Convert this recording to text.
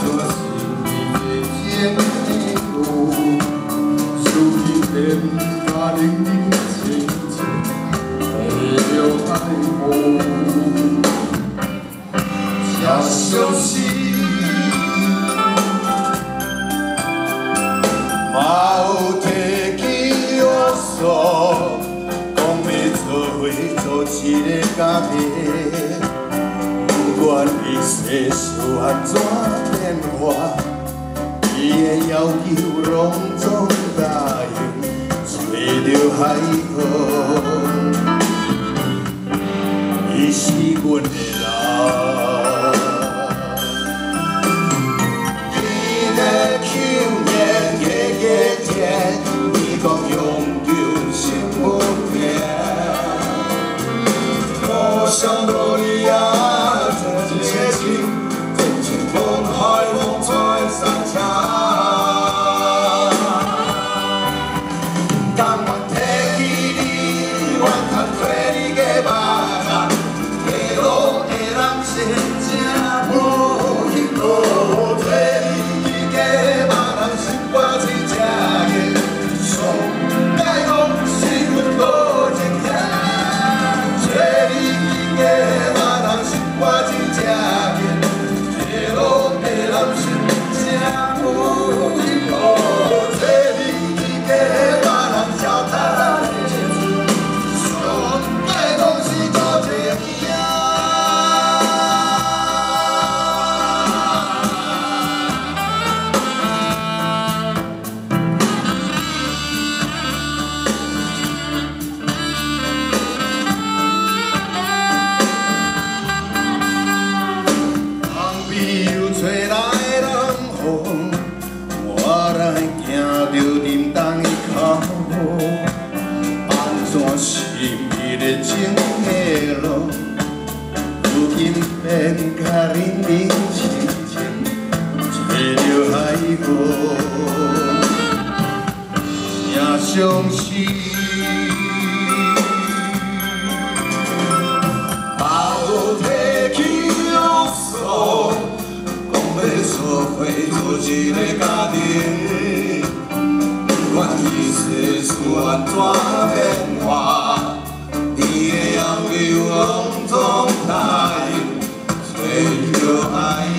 家庭的情节，为了爱慕，假相思，嘛有提起约束，讲要做伙做一个家庭，不管一世事安怎变化，伊的要求拢总答应。 找着海河，伊是阮的人。伊的口念月甜，伊讲永久心不变。我想到你啊，真情，真情风海风吹散场。 情的路，如今变甲冷冷清清，找着海河，正相思。嘛有提起约束，讲要做伙做一个家庭，不管一世事安怎变化。 你的要求，拢总答应，找着爱。